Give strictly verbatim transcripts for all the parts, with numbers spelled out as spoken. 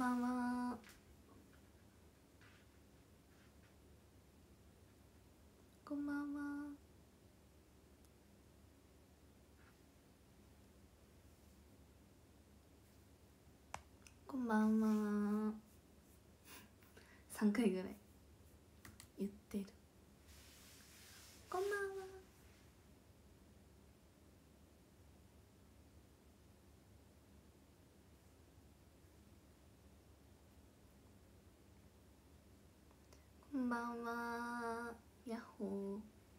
ばんは。こんばんは。こんばんは。さんかいぐらい言ってる。こんばんは。こんばんは。やっほー。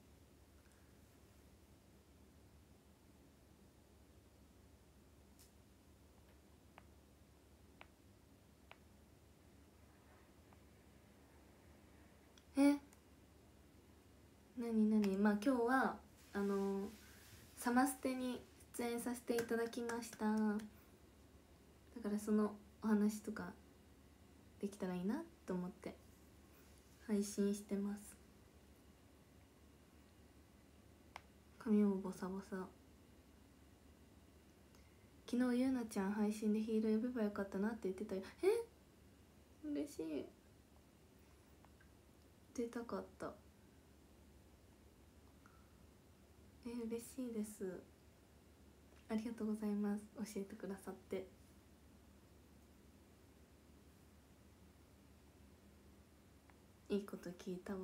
え、なになに。まあ今日はあのー、サマステに出演させていただきました。だからそのお話とかできたらいいなと思って配信してます。髪もボサボサ。昨日ゆうなちゃん配信でヒール呼べばよかったなって言ってたよ。え、嬉しい。出たかった。え、嬉しいです。ありがとうございます。教えてくださって。いいこと聞いたわ。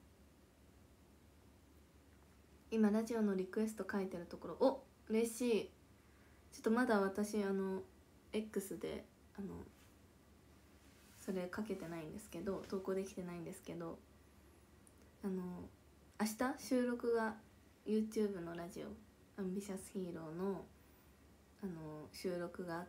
今ラジオのリクエスト書いてるところ。お、嬉しい。ちょっとまだ私あの X であのそれかけてないんですけど、投稿できてないんですけど、あの明日収録が YouTube のラジオアンビシャスヒーローのあの収録があって、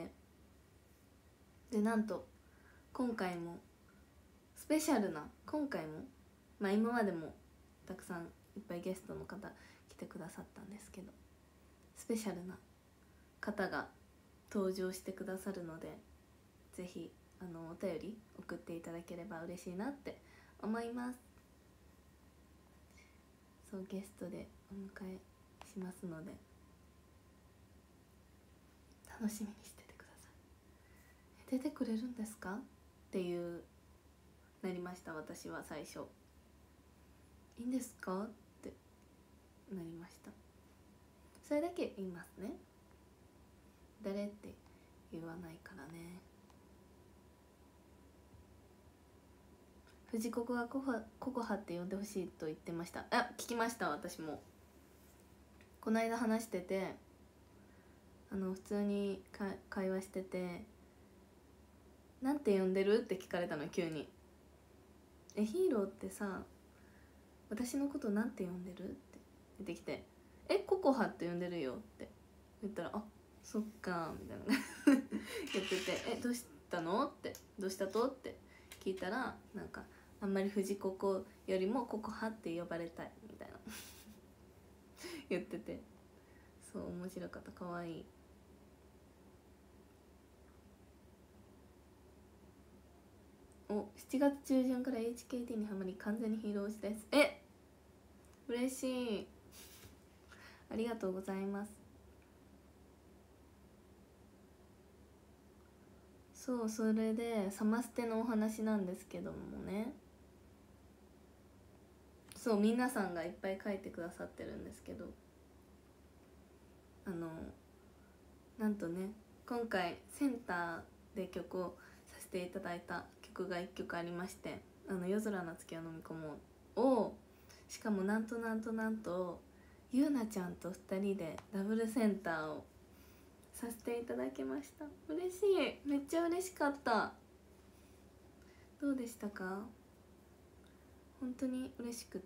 でなんと今回もスペシャルな、今回もまあ今までもたくさんいっぱいゲストの方来てくださったんですけど、スペシャルな方が登場してくださるので、ぜひあのお便り送っていただければ嬉しいなって思います。そう、ゲストでお迎えしますので楽しみにしててください。出てくれるんですかっていうなりました。私は最初いいんですかってなりました。それだけ言いますね。誰って言わないからね。藤子がココココハって呼んでほしいと言ってました。あ、聞きました。私もこの間話してて、あの普通にか会話してて、なんて呼んでるって聞かれたの、急に。え、ヒーローってさ、私のことなんて呼んでるって出てきて、え、ココハって呼んでるよって言ったら、あ、そっかみたいな言ってて、え、どうしたのってどうしたとって聞いたら、なんかあんまり藤子コよりもココハって呼ばれたいみたいな言ってて、そう、面白かった。かわいい。お、しちがつ中旬から エイチケーティー にハマり完全にヒーロー推しです。え、嬉しい。ありがとうございます。そう、それでサマステのお話なんですけどもね、そう皆さんがいっぱい書いてくださってるんですけど、あのなんとね、今回センターで曲をさせていただいた曲がいっきょくありまして、あの夜空の月を飲み込もうを、しかもなんとなんとなんとゆうなちゃんとふたりでダブルセンターをさせていただきました。嬉しい。めっちゃ嬉しかった。どうでしたか？本当に嬉しくって、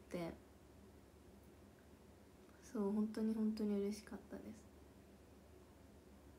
そう、本当に本当に嬉しかったです。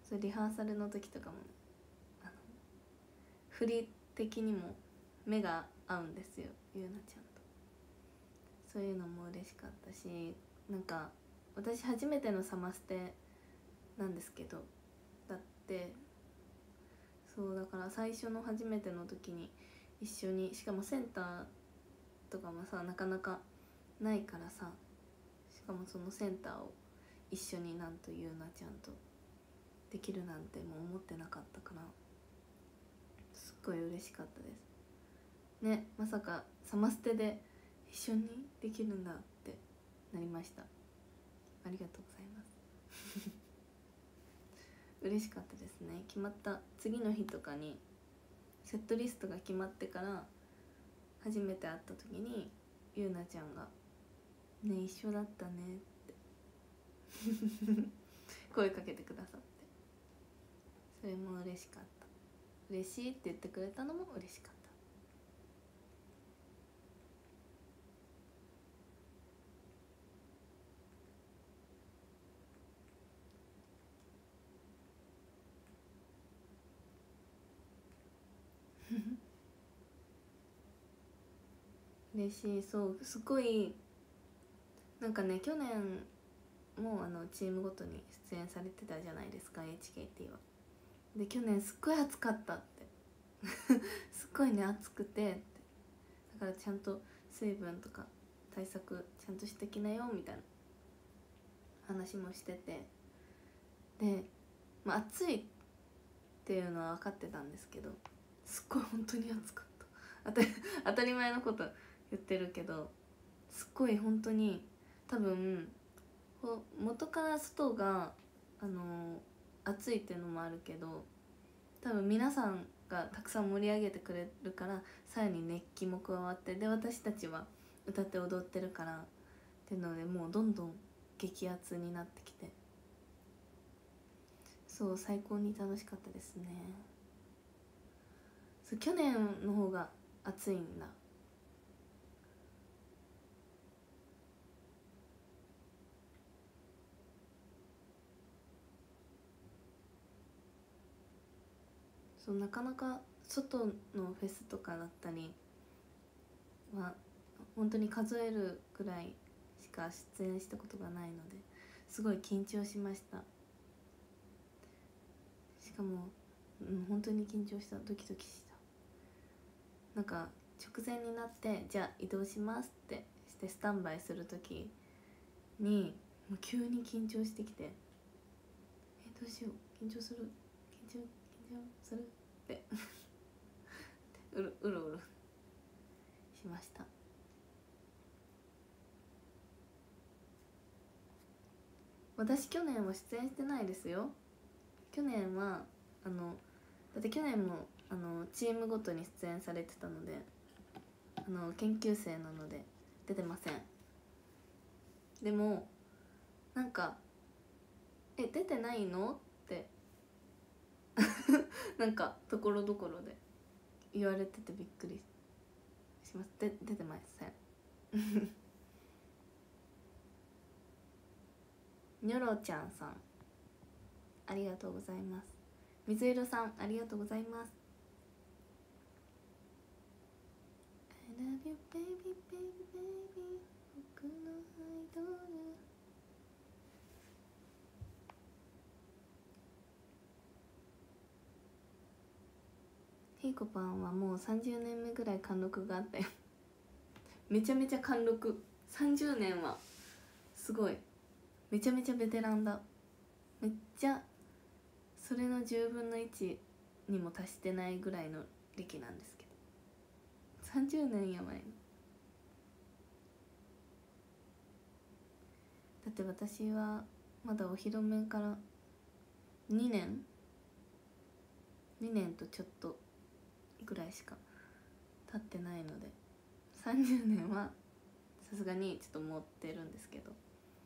そう、リハーサルの時とかも、ね、あの振り的にも目が合うんですよ、ゆうなちゃんと。そういうのも嬉しかったし、なんか私初めてのサマステなんですけど、だってそうだから、最初の初めての時に一緒に、しかもセンターとかもさなかなかないからさ、しかもそのセンターを一緒になんとゆうなちゃんとできるなんてもう思ってなかったから、 ごい嬉しかったですね。まさかサマステで一緒にできるんだってなりました。ありがとうございます嬉しかったですね。決まった次の日とかにセットリストが決まってから初めて会った時にゆうなちゃんが「ね一緒だったね」って声かけてくださって、それも嬉しかった。嬉しいって言ってくれたのも嬉しかった。嬉しい。そうすごいなんかね、去年もあのチームごとに出演されてたじゃないですか エイチケーティー は。で去年すっごい暑かったってすっごいね暑くてって、だからちゃんと水分とか対策ちゃんとしてきなよみたいな話もしてて、で、まあ、暑いっていうのは分かってたんですけど、すっごい本当に暑かった当たり当たり前のこと言ってるけど、すっごい本当に多分元から外があの暑いっていうのもあるけど、多分皆さんがたくさん盛り上げてくれるからさらに熱気も加わって、で私たちは歌って踊ってるからっていうので、もうどんどん激アツになってきて、そう最高に楽しかったですね。そう去年の方が暑いんだ。そうなかなか外のフェスとかだったりは本当に数えるくらいしか出演したことがないので、すごい緊張しました。しかも、うん、本当に緊張した。ドキドキした。なんか直前になってじゃあ移動しますってしてスタンバイする時にもう急に緊張してきて、えどうしよう、緊張する、緊張緊張するってうろうろうろしました。私去年は出演してないですよ。去年はあのだって去年もあのチームごとに出演されてたので、あの研究生なので出てません。でもなんか「え出てないの?」ってなんかところどころで言われててびっくりします。で出てませんニョロちゃんさんありがとうございます。水色さんありがとうございます。 I love you baby baby baby 僕のアイドル。ひーこぱんはもうさんじゅうねんめぐらい貫禄があったよめちゃめちゃ貫禄。さんじゅうねんはすごい、めちゃめちゃベテランだ。めっちゃそれのじゅうぶんのいちにも達してないぐらいの歴なんですけど、さんじゅうねんやばいの。だって私はまだお披露目からにねんにねんとちょっとぐらいしか経ってないので、さんじゅうねんはさすがにちょっと持ってるんですけど、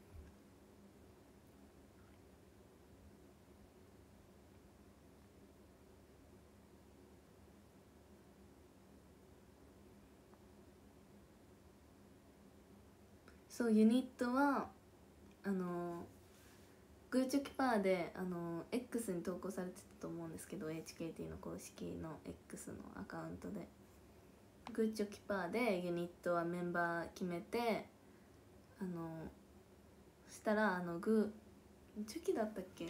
そうユニットはあのグーチョキパーであの X に投稿されてたと思うんですけど、 エイチケーティー の公式の X のアカウントでグーチョキパーでユニットはメンバー決めて、あのそしたらあのグーチョキだったっけ、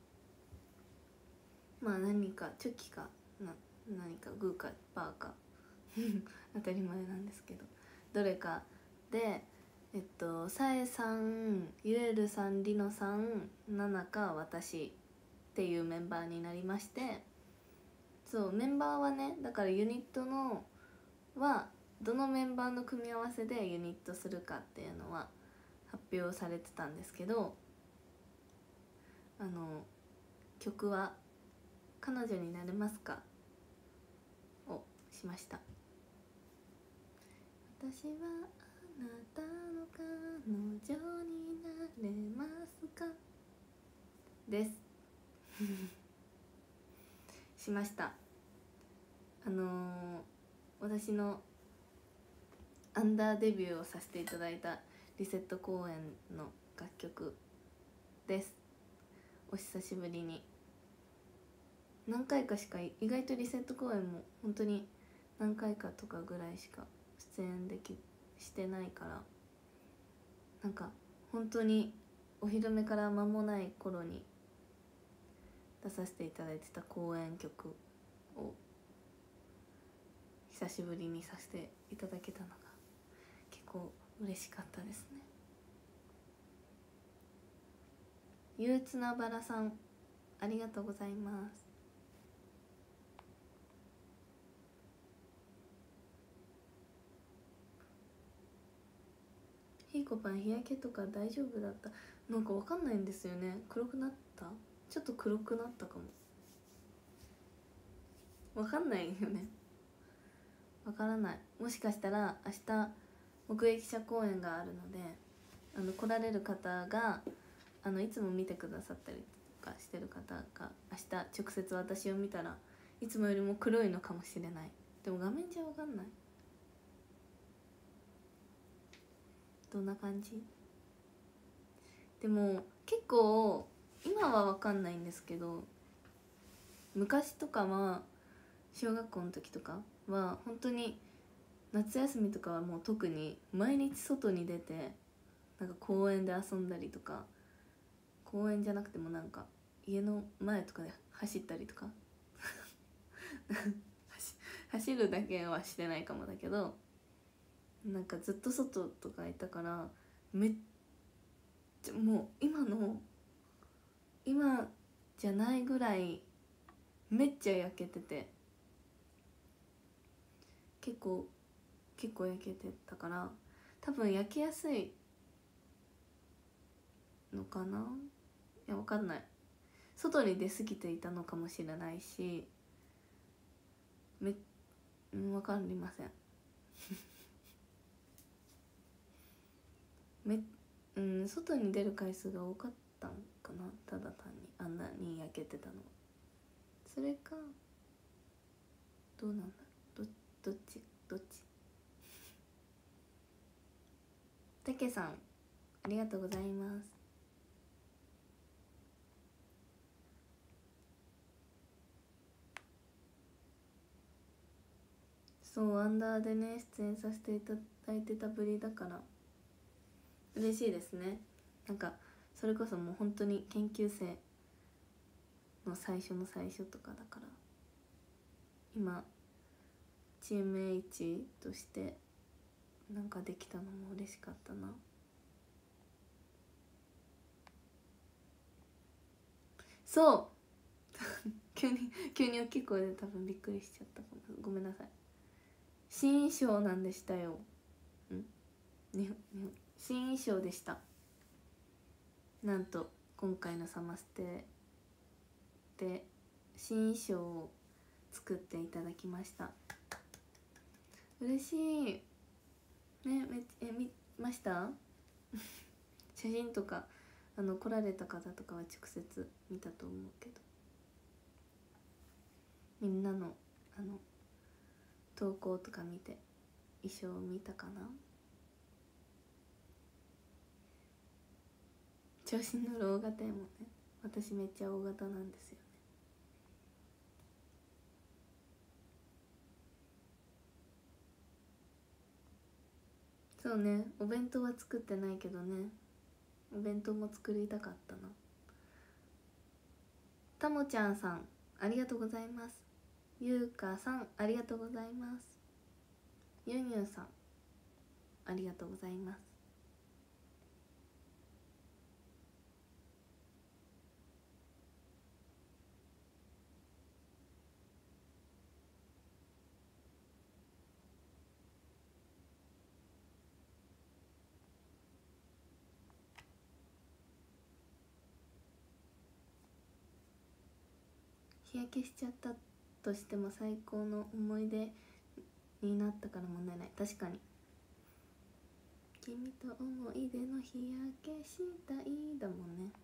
まあ何かチョキかな何かグーかパーか当たり前なんですけど、どれかでえっとさえさん、ゆえるさん、りのさん、ななか私っていうメンバーになりまして、 そうメンバーはね、だからユニットのはどのメンバーの組み合わせでユニットするかっていうのは発表されてたんですけど、あの曲は「彼女になれますか?」をしました。私はあなたの彼女になれますかですしました。あのー、私のアンダーデビューをさせていただいたリセット公演の楽曲です。お久しぶりに。何回かしか、意外とリセット公演も本当に何回かとかぐらいしか出演できしてないから、なんか本当にお披露目から間もない頃に出させていただいてた公演曲を久しぶりにさせていただけたのが結構嬉しかったですね。憂鬱なバラさん、ありがとうございます。ひーこぱん、日焼けとか大丈夫だった？なんかわかんないんですよね。黒くなった？ちょっと黒くなったかも。わかんないよね。わからない。もしかしたら明日目撃者公演があるので、あの来られる方があのいつも見てくださったりとかしてる方が明日直接私を見たらいつもよりも黒いのかもしれない。でも画面じゃわかんない。どんな感じ？でも結構今はわかんないんですけど、昔とかは小学校の時とかは本当に夏休みとかはもう特に毎日外に出てなんか公園で遊んだりとか、公園じゃなくてもなんか家の前とかで走ったりとか走るだけはしてないかもだけど、なんかずっと外とかいたからめっちゃもう今の今じゃないぐらいめっちゃ焼けてて、結構結構焼けてたから多分焼けやすいのかな。いやわかんない。外に出過ぎていたのかもしれないし、めうんわかりませんめうん外に出る回数が多かったんかな、ただ単にあんなに焼けてたのは。それかどうなんだ、どどっちどっちたけさん、ありがとうございます。そうアンダーでね出演させていただいてたぶりだから嬉しいですね。なんかそれこそもう本当に研究生の最初の最初とかだから、今チーム H としてなんかできたのも嬉しかったな。そう急に急に大きい声で多分びっくりしちゃったかも、ごめんなさい。新衣装なんでしたよ。ん日本新衣装でした。なんと今回のサマステで新衣装を作っていただきました。嬉しいね。めえ見ました写真とかあの来られた方とかは直接見たと思うけど、みんなのあの投稿とか見て衣装を見たかな。調子に乗る大型やもんね。私めっちゃ大型なんですよね。そうね、お弁当は作ってないけどね、お弁当も作りたかったな。たもちゃんさん、ありがとうございます。ゆうかさん、ありがとうございます。ゆにゅうさん、ありがとうございます。 日焼けしちゃったとしても最高の思い出になったから問題ない。確かに君と思い出の日焼けしたいだもんね。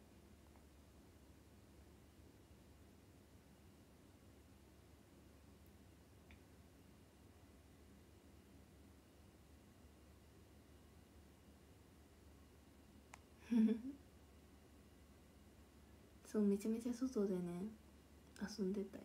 そうめちゃめちゃ外でね遊んでたよ。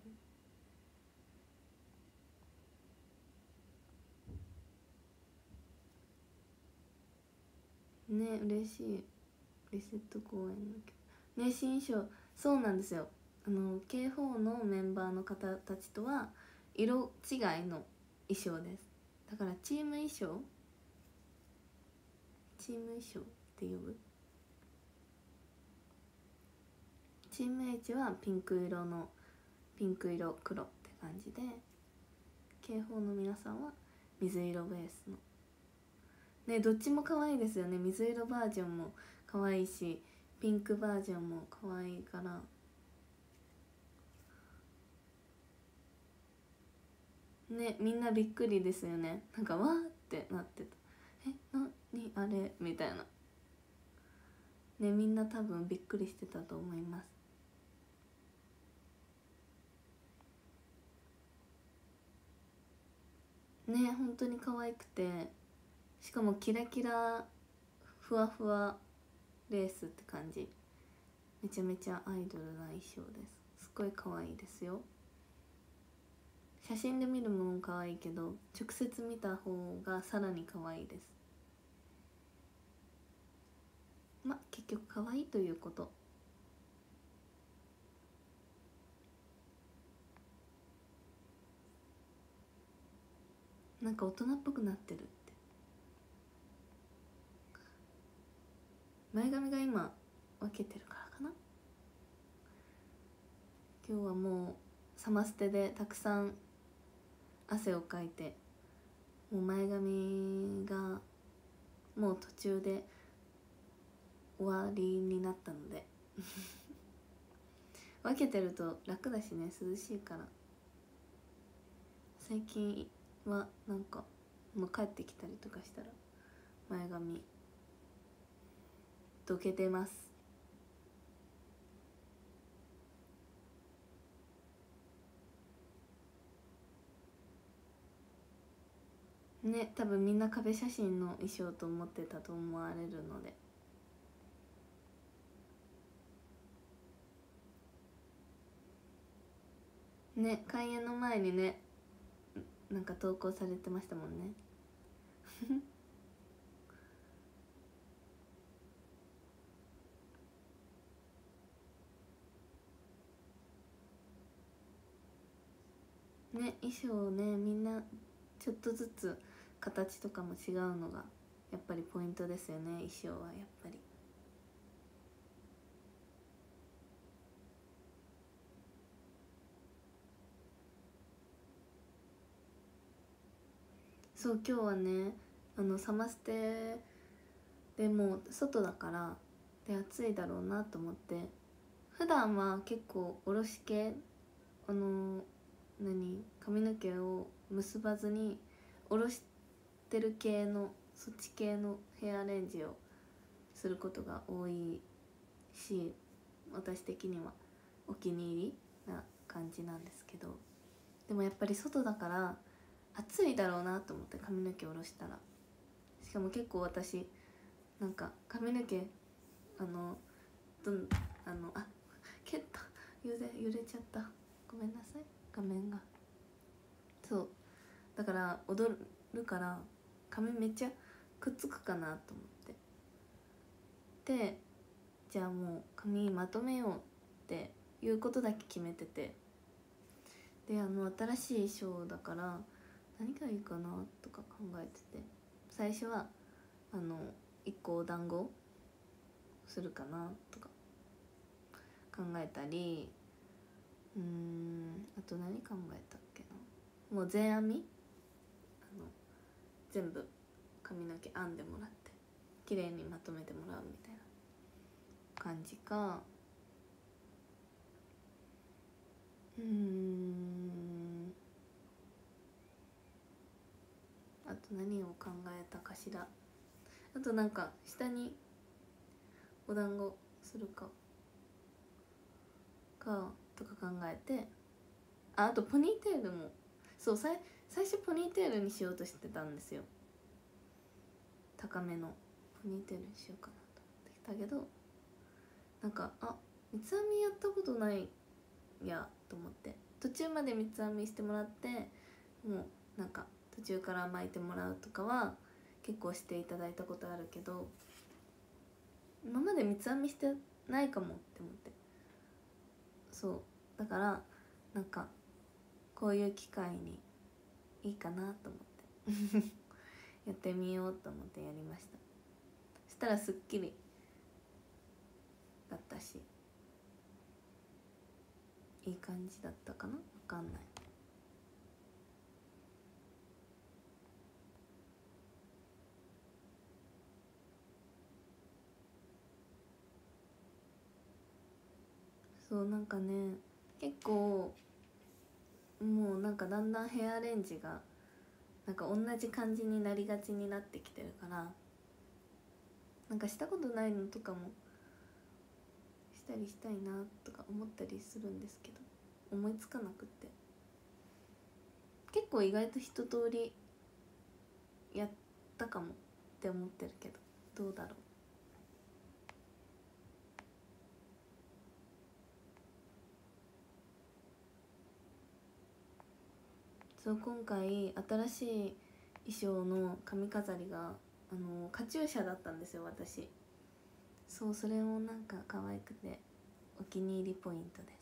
ね、嬉しい。リセット公演のね、新衣装そうなんですよ。あの ケーフォー のメンバーの方たちとは色違いの衣装です。だからチーム衣装チーム衣装って呼ぶ。チーム H はピンク色のピンク色黒って感じで、 ケーフォー の皆さんは水色ベースのね、どっちも可愛いですよね。水色バージョンも可愛いしピンクバージョンも可愛いからね、みんなびっくりですよね。なんかわーってなってた。え、なにあれみたいなね、みんな多分びっくりしてたと思います。ね、本当に可愛くて、しかもキラキラふわふわレースって感じ。めちゃめちゃアイドルな衣装です。すっごい可愛いですよ。写真で見るもん可愛いけど直接見た方がさらに可愛いです。ま、結局可愛いということ。なんか大人っぽくなってるって。前髪が今分けてるからかな。今日はもうサマステでたくさん汗をかいて、もう前髪がもう途中で終わりになったので分けてると楽だしね、涼しいから。最近はなんかもう帰ってきたりとかしたら前髪どけてます。ね、多分みんな壁写真の衣装と思ってたと思われるので。ね、開演の前にね、なんか投稿されてましたもんねね、衣装ね、みんなちょっとずつ形とかも違うのがやっぱりポイントですよね。衣装はやっぱりそう。今日はね、あのサマステでもう外だからで暑いだろうなと思って、普段は結構おろし系、あの何髪の毛を結ばずに下ろしてる系の、そっち系のヘアアレンジをすることが多いし、私的にはお気に入りな感じなんですけど、でもやっぱり外だから暑いだろうなと思って髪の毛下ろしたら、しかも結構私なんか髪の毛あのどんあのあ蹴った、揺れ揺れちゃった、ごめんなさい画面が。そうだから踊るから髪めっちゃくっつくかなと思ってで、じゃあもう髪まとめようっていうことだけ決めてて、であの新しい衣装だから何がいいかなとか考えてて、最初はあの一個お団子するかなとか考えたり、うーんあと何考えたっけな、もう全編みあの全部髪の毛編んでもらって綺麗にまとめてもらうみたいな感じか。 うーんあと何を考えたかしら。あとなんか下にお団子するかかとか考えて、ああとポニーテールもそうさい最初ポニーテールにしようとしてたんですよ。高めのポニーテールにしようかなと思ってきたけど、なんかあ三つ編みやったことないやと思って、途中まで三つ編みしてもらって、もうなんか途中から巻いてもらうとかは結構していただいたことあるけど、今まで三つ編みしてないかもって思って、そうだからなんかこういう機会にいいかなと思ってやってみようと思ってやりました。そしたらすっきりだったし、いい感じだったかな、わかんない。そうなんかね、結構もうなんかだんだんヘアアレンジがなんか同じ感じになりがちになってきてるから、なんかしたことないのとかもしたりしたいなとか思ったりするんですけど、思いつかなくって、結構意外と一通りやったかもって思ってるけど、どうだろう。そう今回新しい衣装の髪飾りがあのカチューシャだったんですよ私。そうそれもなんか可愛くてお気に入りポイントです。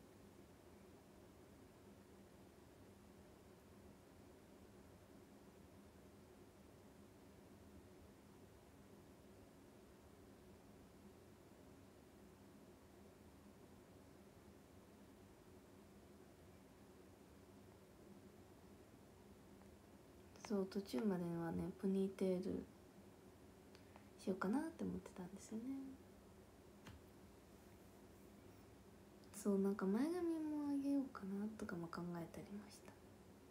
そう途中まではねポニーテールしようかなって思ってたんですよね。そうなんか前髪もあげようかなとかも考えたりました。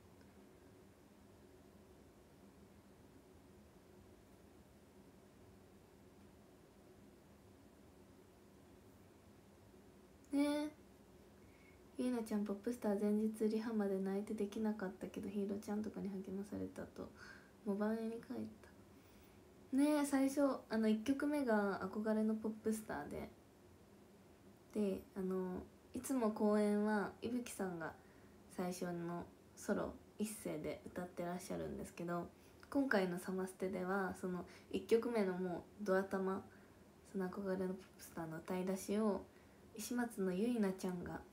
ねえ、ゆいなちゃんポップスター前日リハまで泣いてできなかったけどヒーローちゃんとかに励まされたとモバネに帰ったねえ。最初あのいっきょくめが憧れのポップスターでであのいつも公演はいぶきさんが最初のソロ一声で歌ってらっしゃるんですけど、今回のサマステではそのいっきょくめのもうドア玉、その憧れのポップスターの歌い出しを石松のゆいなちゃんが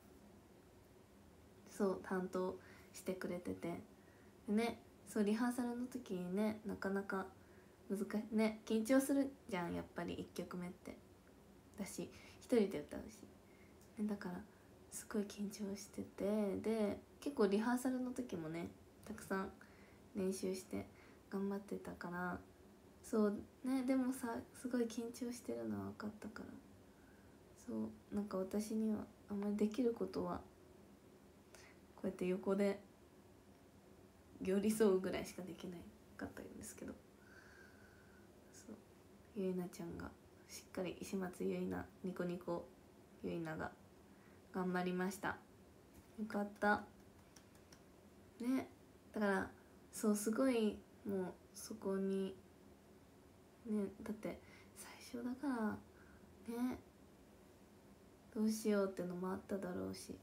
そう担当してくれてて、でね、そうリハーサルの時にねなかなか難しいね、緊張するじゃんやっぱりいっきょくめってだし一人で歌うし、ね、だからすごい緊張してて、で結構リハーサルの時もねたくさん練習して頑張ってたから、そうね、でもさすごい緊張してるのは分かったから、そうなんか私にはあんまりできることはこうやって横で寄り添うぐらいしかできないかったんですけど、そうゆいなちゃんがしっかり石松ゆいなニコニコゆいなが頑張りました。よかったね。だからそうすごいもうそこにね、だって最初だからね、どうしようってのもあっただろうし、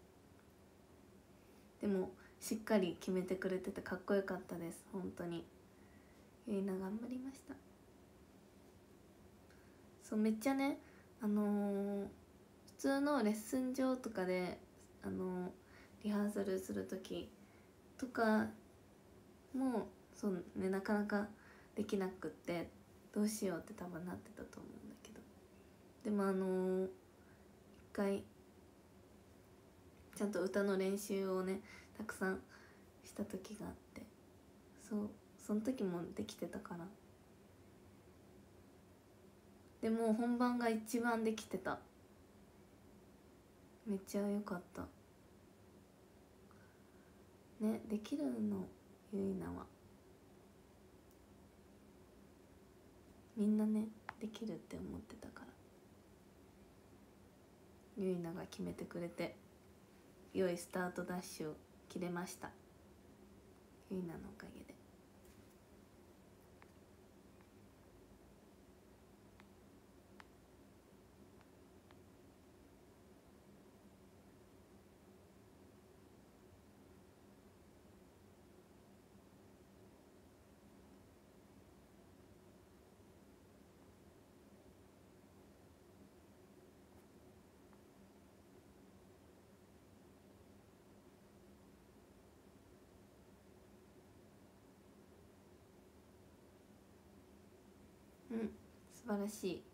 でもしっかり決めてくれててかっこよかったです。本当にゆいな頑張りました。そうめっちゃね、あのー、普通のレッスン場とかで、あのー、リハーサルする時とかもそうね、なかなかできなくってどうしようって多分なってたと思うんだけど、でもあのー、一回ちゃんと歌の練習をねたくさんした時があって、そうその時もできてたから、でも本番が一番できてた。めっちゃ良かった。 ね、できるのゆいなは。みんなねできるって思ってたから、ゆいなが決めてくれて良いスタートダッシュを切れました。ゆいなのおかげで。うん、素晴らしい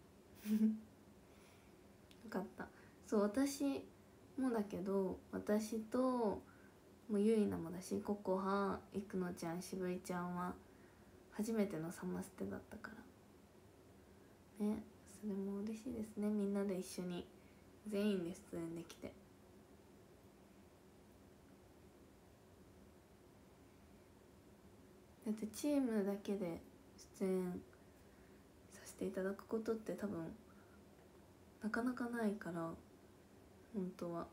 よかった。そう、私もだけど、私ともうゆいなもだし、ココハ、いくのちゃん、しぶいちゃんは初めてのサマステだったからね。それも嬉しいですね。みんなで一緒に全員で出演できて。だってチームだけで出演させていただくことって多分なかなかないから、本当は。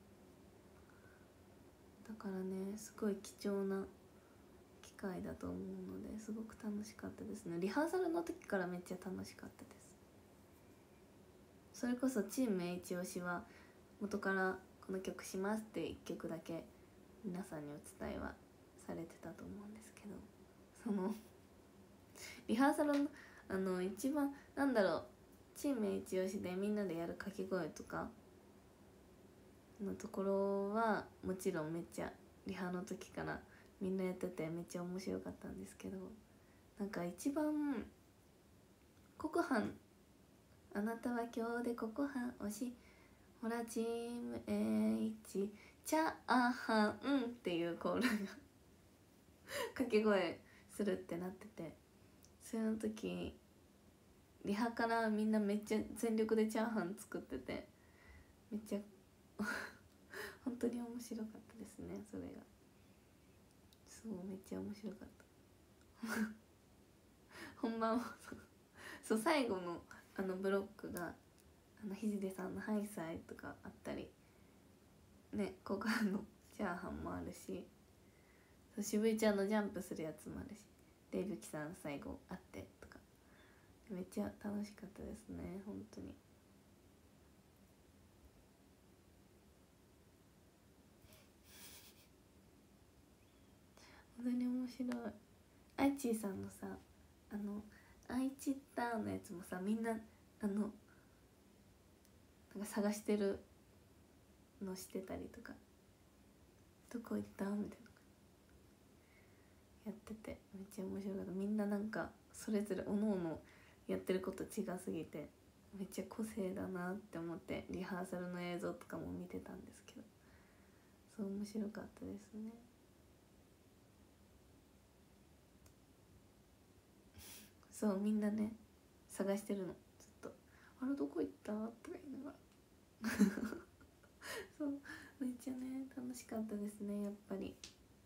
だからね、すごい貴重な機会だと思うので、すごく楽しかったですね。リハーサルの時からめっちゃ楽しかったです。それこそチーム H 推しは元からこの曲しますっていっきょくだけ皆さんにお伝えはされてたと思うんですけど、そのリハーサルのあの一番なんだろう、チーム H 推しでみんなでやる掛け声とかのところはもちろんめっちゃリハの時からみんなやっててめっちゃ面白かったんですけど、なんか一番ココハンあなたは今日でココハン推しほらチーム H チャーハンっていうコールが掛け声するってなってて、その時リハからみんなめっちゃ全力でチャーハン作ってて、めっちゃ本当に面白かったですね。それがそう、めっちゃ面白かった本番もそう、最後のあのブロックがあのひじでさんの「ハイサイ」とかあったりね、ココアのチャーハンもあるし、そう、しぶいちゃんのジャンプするやつもあるし、でいぶきさん最後あってとか、めっちゃ楽しかったですね、本当に。本当に面白い。アイチーさんのさ、あのアイチターンのやつもさ、みんなあのなんか探してるのしてたりとか、どこ行ったみたいなやっててめっちゃ面白かった。みんななんかそれぞれおのおのやってること違すぎてめっちゃ個性だなって思ってリハーサルの映像とかも見てたんですけど、そう面白かったですねそう、みんなね探してるの、ずっと「あれどこ行った?」とか言いながらそうめっちゃね楽しかったですね、やっぱり。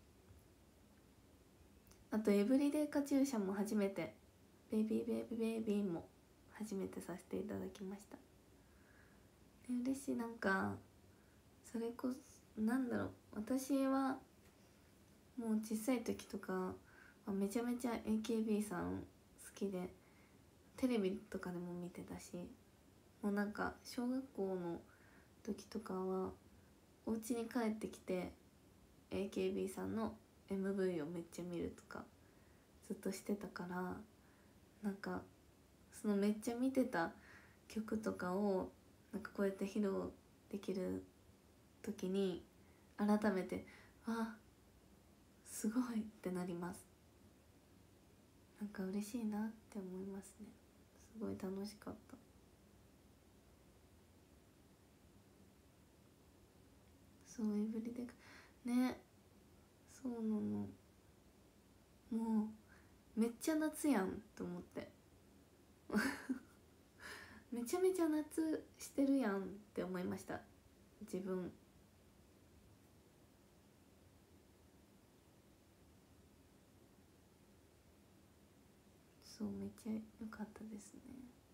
あと「エブリデイカチューシャ」も初めて、ベイビーベイビーベイビーも初めてさせていただきました、ね、嬉しい。なんかそれこそなんだろう、私はもう小さい時とかめちゃめちゃ エーケービー さん好きで、テレビとかでも見てたし、もうなんか小学校の時とかはお家に帰ってきて エーケービー さんの エムブイ をめっちゃ見るとかずっとしてたから、なんかそのめっちゃ見てた曲とかをなんかこうやって披露できる時に改めて「あ、すごい!」ってなります。なんか嬉しいなって思いますね。すごい楽しかった。そうエブリデイね、そうなの。もうめっちゃ夏やんと思ってめちゃめちゃ夏してるやんって思いました、自分。 そうめっちゃ良かったですね。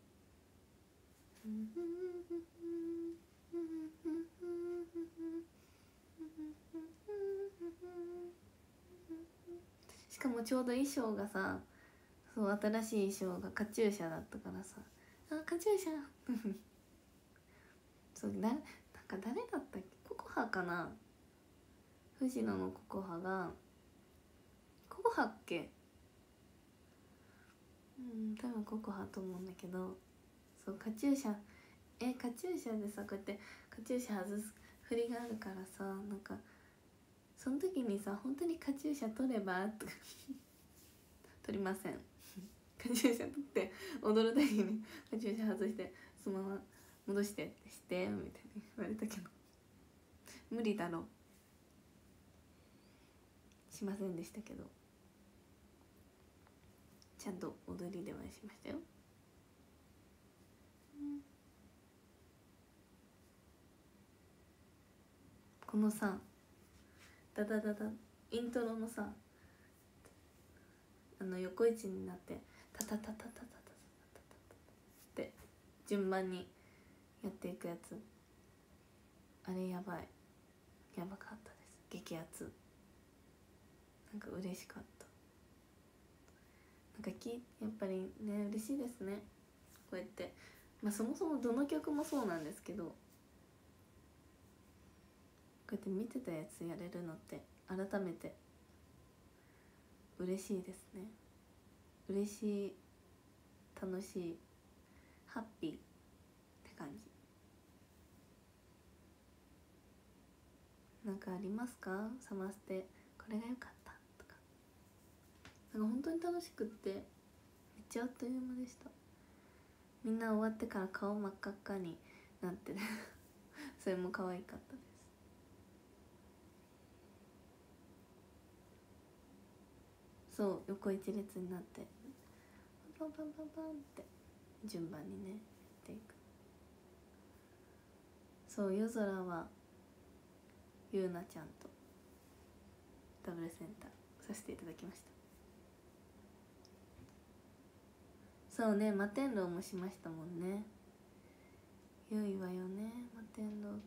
しかもちょうど衣装がさ、そう新しい衣装がカチューシャだったからさ、あカチューシャそうだ、なんか誰だったっけ、ココハかな、藤野のココハが、ココハっけ、うん多分ココハと思うんだけど、そうカチューシャ、えカチューシャでさこうやってカチューシャ外す振りがあるからさ、なんかその時にさ本当にカチューシャ取ればとか取りませんカチューシャ取って踊る時にカチューシャ外してそのまま戻してしてみたいに言われたけど無理だろしませんでしたけど、ちゃんと踊りではしましたよ。このさダダダダイントロのさ、あの横位置になってタタタタタタタタタタタって順番にやっていくやつ、あれやばい、やばかったです、激アツ、なんか嬉しかった、なんかきやっぱりね嬉しいですね、こうやって、まあそもそもどの曲もそうなんですけど、こうやって見てたやつやれるのって改めて嬉しいですね。嬉しい、楽しい、ハッピーって感じ。なんかありますか、サマステこれが良かったとか。なんか本当に楽しくってめっちゃあっという間でした。みんな終わってから顔真っ赤っかになってそれも可愛かったです。そう横一列になってパンパンパンパンって順番にねやっていく。そう夜空はゆうなちゃんとダブルセンターさせていただきました。そうね摩天楼もしましたもんね。良いわよね摩天楼って。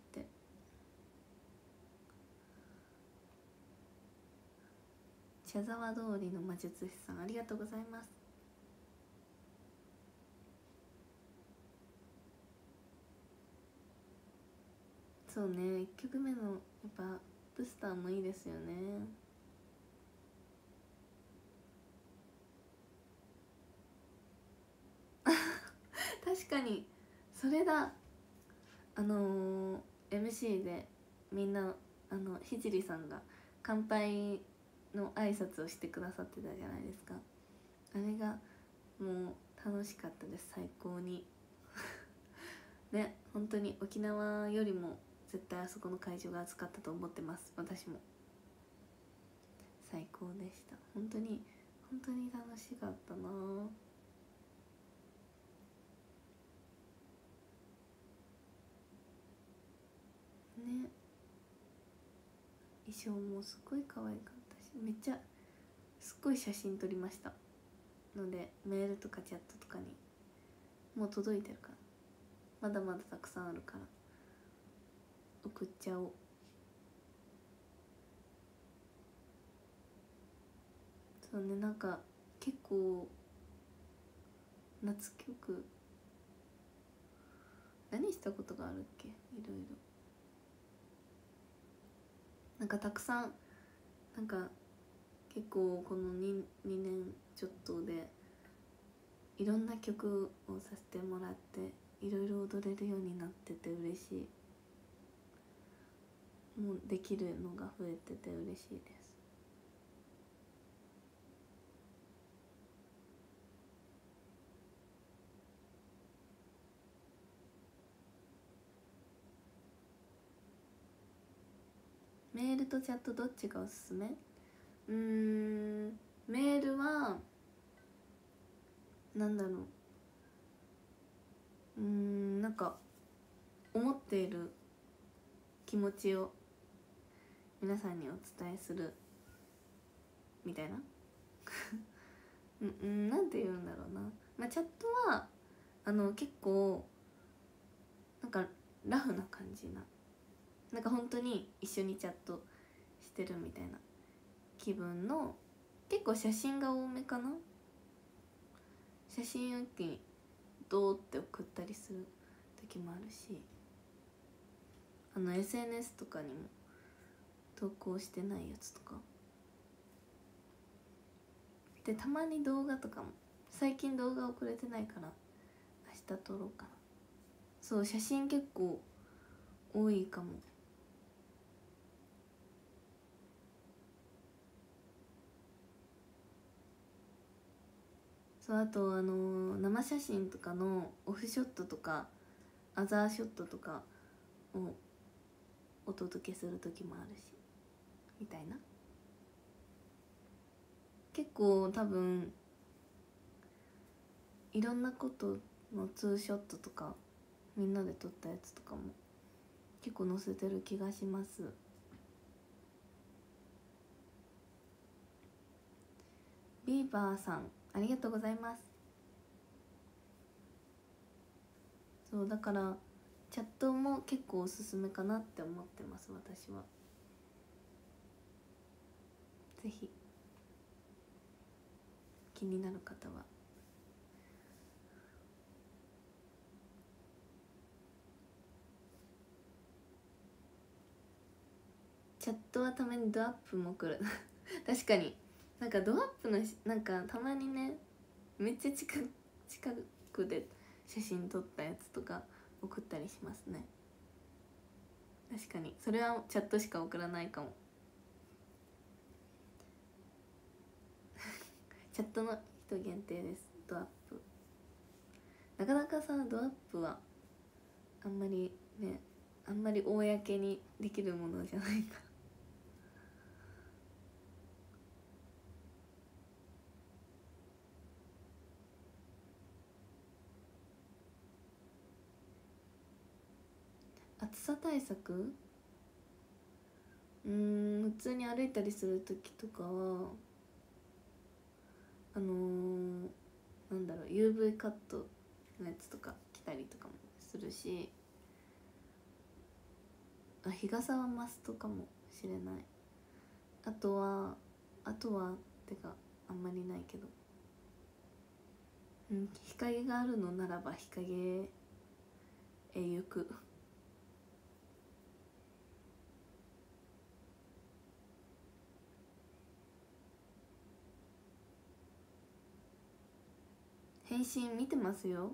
茶沢通りの魔術師さんありがとうございます。そうねいっきょくめのやっぱブスターもいいですよね。確かにそれだ、あのー、エムシー でみんなあのひじりさんが乾杯の挨拶をしてくださってたじゃないですか。あれがもう楽しかったです、最高にね、本当に沖縄よりも絶対あそこの会場が暑かったと思ってます、私も。最高でした、本当に本当に楽しかったな。ね、衣装もすっごい可愛かったし、めっちゃすっごい写真撮りましたので、メールとかチャットとかにもう届いてるから、まだまだたくさんあるから送っちゃおう。そうね、なんか結構夏曲何したことがあるっけ、いろいろなんかたくさん、なんか結構この 2, 2年ちょっとでいろんな曲をさせてもらっていろいろ踊れるようになってて嬉しい。もうできるのが増えてて嬉しいです。メールとチャットどっちがおすすめ？うーんメールはなんだろう、うーんなんか思っている気持ちを皆さんにお伝えするみたいなうんうんなんて言うんだろうな、まあ、チャットはあの結構なんかラフな感じな、なんか本当に一緒にチャットしてるみたいな気分の、結構写真が多めかな。写真一気にドーって送ったりする時もあるし、あの エスエヌエス とかにも投稿してないやつとかで、たまに動画とかも、最近動画送れてないから明日撮ろうかな。そう写真結構多いかも。そうあとあのー生写真とかのオフショットとかアザーショットとかをお届けする時もあるしみたいな。結構多分いろんなことのツーショットとかみんなで撮ったやつとかも結構載せてる気がします。ビーバーさんありがとうございます。そうだからチャットも結構おすすめかなって思ってます私は。ぜひ気になる方は。チャットはたまにドアップも来る確かになんかドアップのしなんかたまにねめっちゃ近く近くで写真撮ったやつとか送ったりしますね。確かにそれはチャットしか送らないかもチャットの人限定です。ドアップなかなかさドアップはあんまりねあんまり公にできるものじゃないから暑さ対策、うーん普通に歩いたりする時とかはあのー、なんだろう ユーブイ カットのやつとか着たりとかもするし、あ日傘はマストかもしれない。あとはあとはってかあんまりないけど、うん、日陰があるのならば日陰へ行く返信見てますよ。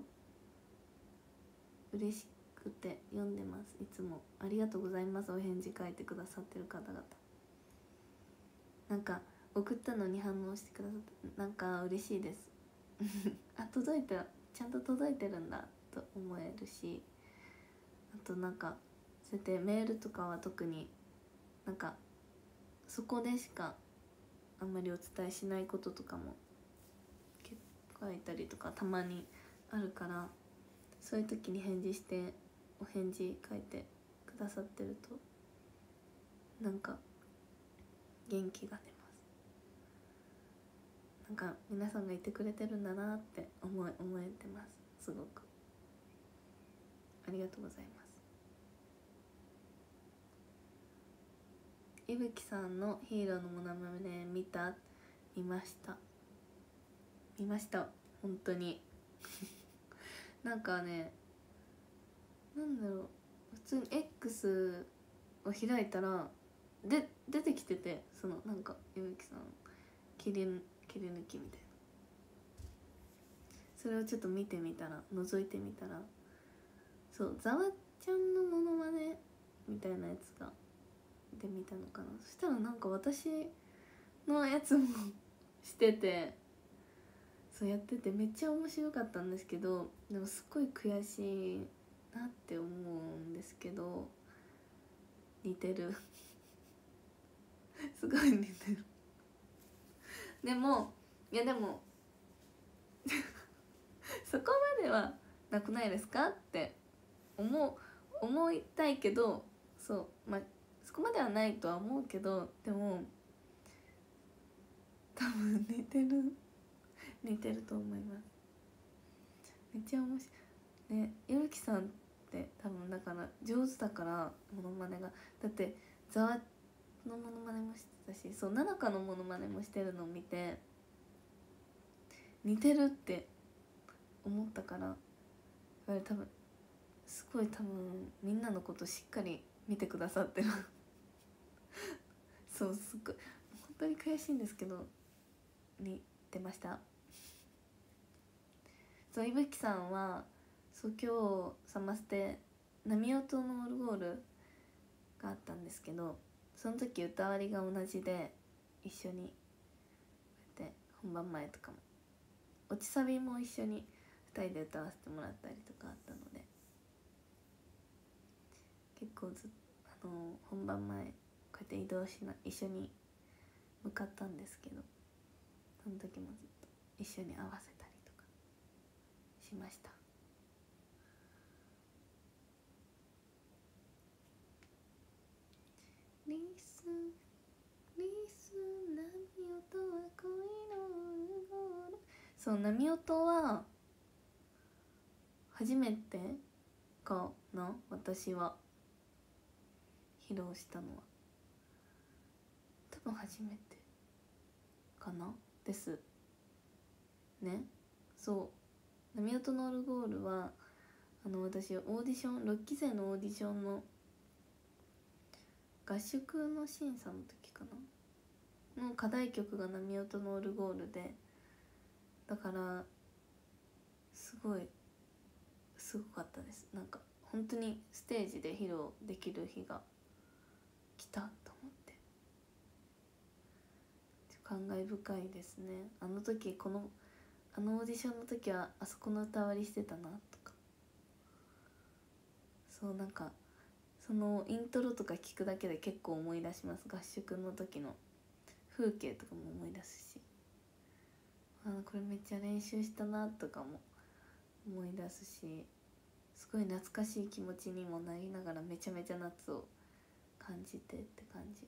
嬉しくて読んでます。いつもありがとうございます。お返事書いてくださってる方々、なんか送ったのに反応してくださってなんか嬉しいですあ届いたちゃんと届いてるんだと思えるし、あとなんかそうやってメールとかは特になんかそこでしかあんまりお伝えしないこととかも結構書いたりとかたまにあるから、そういう時に返事してお返事書いてくださってるとなんか元気が出ます。なんか皆さんがいてくれてるんだなって思い思えてます。すごくありがとうございます。いぶきさんのヒーローのモノマネ見た？見ました見ました本当になんかね、なんだろう、普通に X を開いたらで出てきてて、そのなんかいぶきさん切り切り抜きみたいな、それをちょっと見てみたら覗いてみたら、そうざわちゃんのモノマネみたいなやつがで見たのかな。そしたらなんか私のやつもしてて、そうやっててめっちゃ面白かったんですけど、でもすっごい悔しいなって思うんですけど、似てるすごい似てるでもいやでもそこまではなくないですかって思う思いたいけど、そうまあそこまではないとは思うけど、でも多分似てる似てると思います。めっちゃ面白いね。ゆるきさんって多分だから上手だからモノマネが、だってザワのモノマネもしてたし、そうななかのモノマネもしてるのを見て似てるって思ったから、あれ多分すごい多分みんなのことしっかり見てくださってるそうすっごい本当に悔しいんですけど似てました。そういぶきさんはそう今日サマステ波音のオルゴールがあったんですけど、その時歌割りが同じで一緒にこうやって本番前とかも落ちサビも一緒にふたりで歌わせてもらったりとかあったので、結構ずっとあの本番前こうやって移動しな一緒に向かったんですけど、その時もずっと一緒に合わせたりとかしました。リスリス波音は恋のオルゴール。そう波音は初めてかな、私は披露したのは多分初めてかなですね。そう波音のオルゴールはあの私オーディションろっきせいのオーディションの合宿の審査の時かなの課題曲が波音のオルゴールで、だからすごいすごかったです。なんか本当にステージで披露できる日が来たと思って感慨深いですね。あの時このあのオーディションの時はあそこの歌割りしてたなとか、そうなんかそのイントロとか聞くだけで結構思い出します。合宿の時の風景とかも思い出すし、あこれめっちゃ練習したなとかも思い出すし、すごい懐かしい気持ちにもなりながらめちゃめちゃ夏を感じてって感じ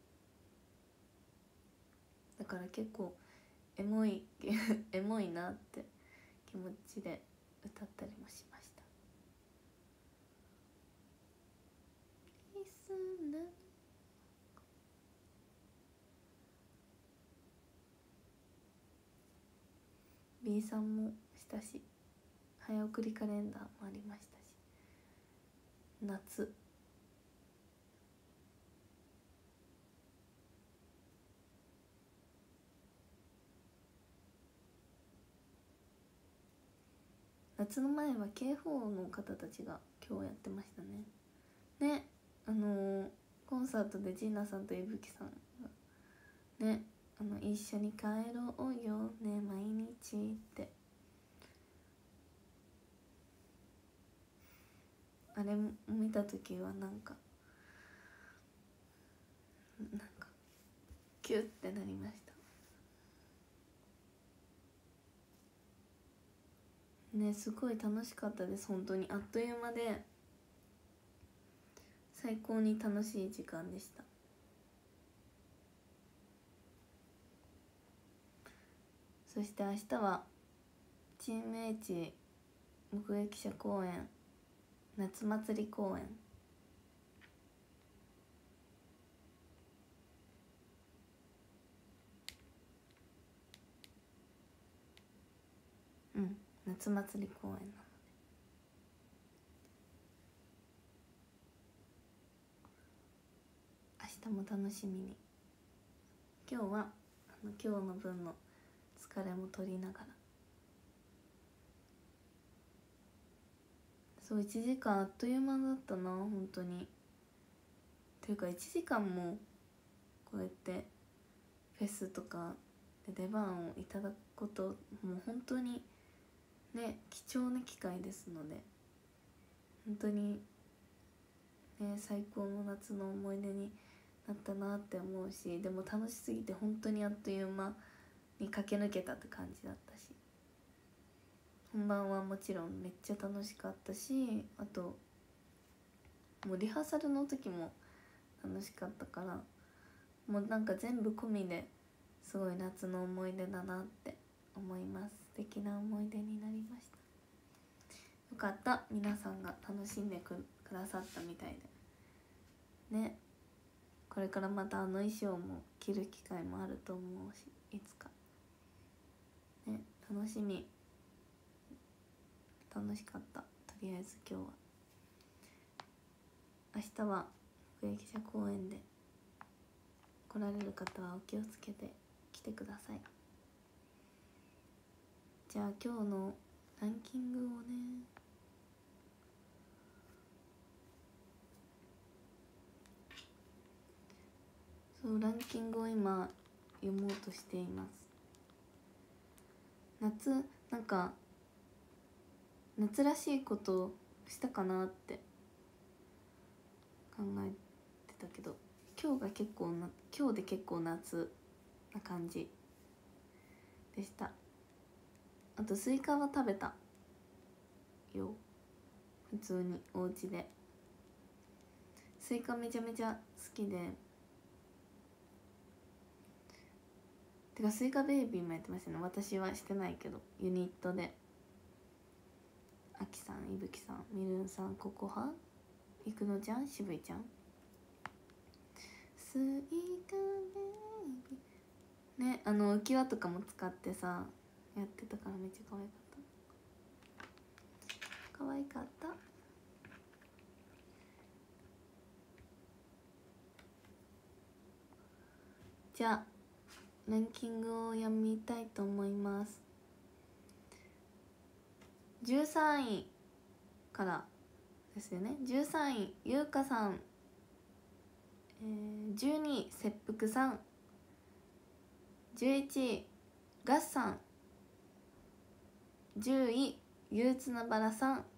だから結構エモいエモいなって気持ちで歌ったりもしました。B さんもしたし、早送りカレンダーもありましたし、夏夏の前は ケーフォー の方たちが今日やってましたね。ね、あのー、コンサートでジーナさんといぶきさんがね、あの一緒に帰ろうよね毎日ってあれ見た時はなんかなんかキュッてなりましたね。すごい楽しかったです。本当にあっという間で最高に楽しい時間でした。そして明日はチーム H 目撃者公演夏祭り公演うん夏祭り公演なので明日も楽しみに。今日はあの今日の分の疲れも取りながら、そういちじかんあっという間だったな本当に。というかいちじかんもこうやってフェスとかで出番をいただくこともう本当にね貴重な機会ですので、本当にね最高の夏の思い出になったなって思うし、でも楽しすぎて本当にあっという間に駆け抜けたって感じだったし、本番はもちろんめっちゃ楽しかったし、あともうリハーサルの時も楽しかったから、もうなんか全部込みですごい夏の思い出だなって思います。素敵な思い出になりました。よかった、皆さんが楽しんで く, くださったみたいでね。これからまたあの衣装も着る機会もあると思うし、いつかね、楽しみ。楽しかった。とりあえず今日は。明日は目撃者公園で来られる方はお気をつけて来てください。じゃあ今日のランキングをね、そうランキングを今読もうとしています。夏、なんか夏らしいことをしたかなって考えてたけど、今日が結構な今日で結構夏な感じでした。あとスイカは食べたよ、普通にお家で。スイカめちゃめちゃ好きで、てかスイカベイビーもやってましたね。私はしてないけど、ユニットであきさん、いぶきさん、みるんさん、ここはいくのちゃん、しぶいちゃん、スイカベイビーね、あの浮き輪とかも使ってさやってたからめっちゃ可愛かった可愛かった。じゃあランキングを読みたいと思います。じゅうさんいからですよね。じゅうさんいゆうかさん、えー、じゅうにい切腹さん、じゅういちいガッさん、じゅうい憂鬱なバラさん、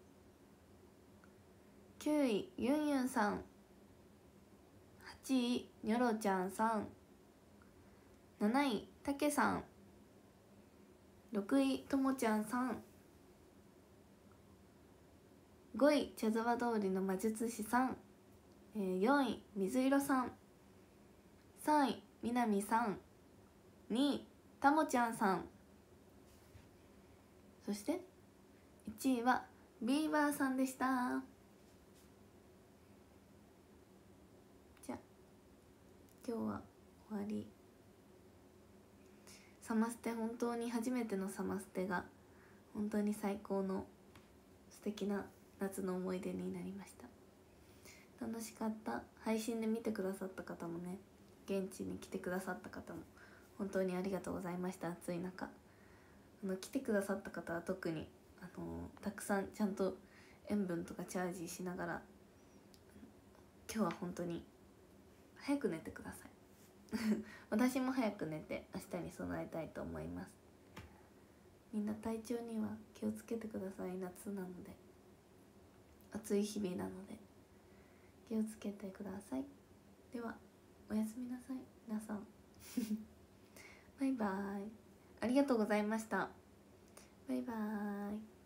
きゅういユンユンさん、はちいニョロちゃんさん、なないたけさん、ろくいともちゃんさん、ごい茶沢通りの魔術師さん、えー、よんい水色さん、さんいみなみさん、にいたもちゃんさん、そしていちいはビーバーさんでした。じゃあ今日は終わり。サマステ、本当に初めてのサマステが本当に最高の素敵な夏の思い出になりました。楽しかった。配信で見てくださった方もね、現地に来てくださった方も本当にありがとうございました。暑い中、あの来てくださった方は特にあのたくさんちゃんと塩分とかチャージしながら、今日は本当に早く寝てください私も早く寝て明日に備えたいと思います。みんな体調には気をつけてください。夏なので、暑い日々なので気をつけてください。ではおやすみなさい皆さんバイバイ。ありがとうございました。バイバイ。